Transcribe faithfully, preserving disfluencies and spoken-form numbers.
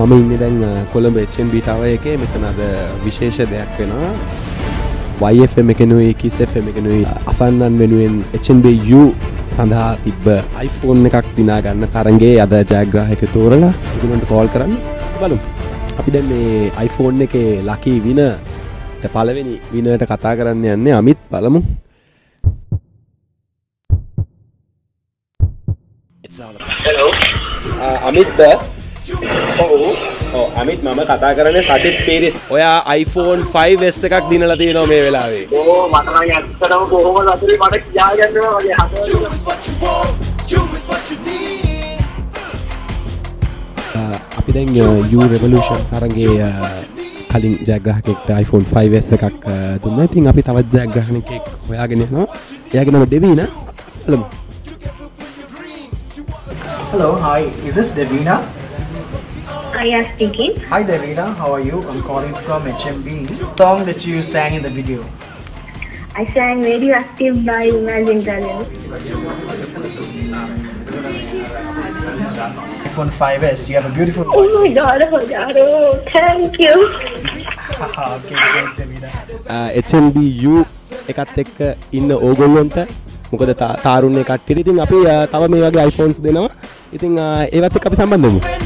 මම ඉන්නේ දැන් Colombo H N B Tower එකේ. මෙතන අද විශේෂ දෙයක් වෙනවා. Y F M එකනුයි Kiss F M එකනුයි අසන්නන් වෙනුවෙන් H N B You සඳහා තිබ්බ iPhone එකක් දිනා ගන්න තරඟේ අද ජයග්‍රාහකයෝ තෝරලා ඒගොල්ලන්ට කෝල් කරන්න බලමු. අපි දැන් මේ iPhone එකේ lucky winner පළවෙනි winnerට කතා කරන්න යන්නේ අමිත්. බලමු. Hello. අමිත් ඔව් ඔව් අමිත් මම කතා කරන්නේ Sachith Peiris. ඔයා iPhone five S එකක් දිනලා තියෙනවා මේ වෙලාවේ. ඕ මට නම් ඇත්තටම කොහොමද අතරේ මට කියාගන්නවා වගේ හදවත. අපි දැන් You Revolution තරඟේ කලින් ජයග්‍රාහකෙක්ට iPhone five S එකක් දුන්නා. ඉතින් අපි තවත් ජයග්‍රාහකෙක් හොයාගෙන යනවා. එයාගේ නම දෙවීනා. බලමු. Hello, hi. Is this Devina? I am speaking. Hi Devina, how are you? I'm calling from H N B. Song that you sang in the video. I sang Radioactive by Imagine Talent. iPhone five S, you have a beautiful Oh voice. my god, oh my god, oh, thank you. Okay, great Devina. H N B You එකත් එක්ක ඉන්න ඕගොල්ලන්ට මොකද තාරුණ්‍ය කට්ටියට ඉතින් අපි තව මේ වගේ iPhones දෙනවා. ඉතින් ඒවත් එක්ක අපි සම්බන්ධ වෙමු.